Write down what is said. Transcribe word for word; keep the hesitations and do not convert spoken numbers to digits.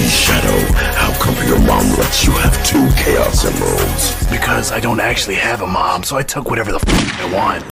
Shadow, how come your mom lets you have two Chaos Emeralds? Because I don't actually have a mom, so I took whatever the f I want.